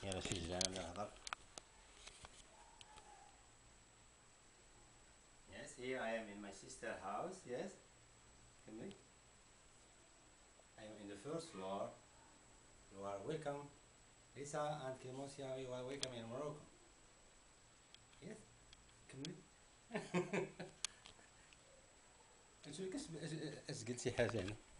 يلا شجعنا نهضر. Yes, here I am in my sister's house. Yes, كملي. I am in the first floor. You are welcome. Lisa and Clemencia, you are welcome in Morocco. Yes, كملي. اش قلتي حاجة هنا؟